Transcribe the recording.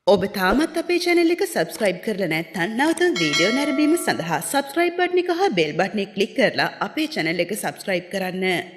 ඔබ තාමත් අපේ channel එක subscribe කරලා නැත්නම් නැවතම වීඩියෝ නැරඹීම සඳහා subscribe button එක හා bell button එක click කරලා අපේ channel එක subscribe කරන්න.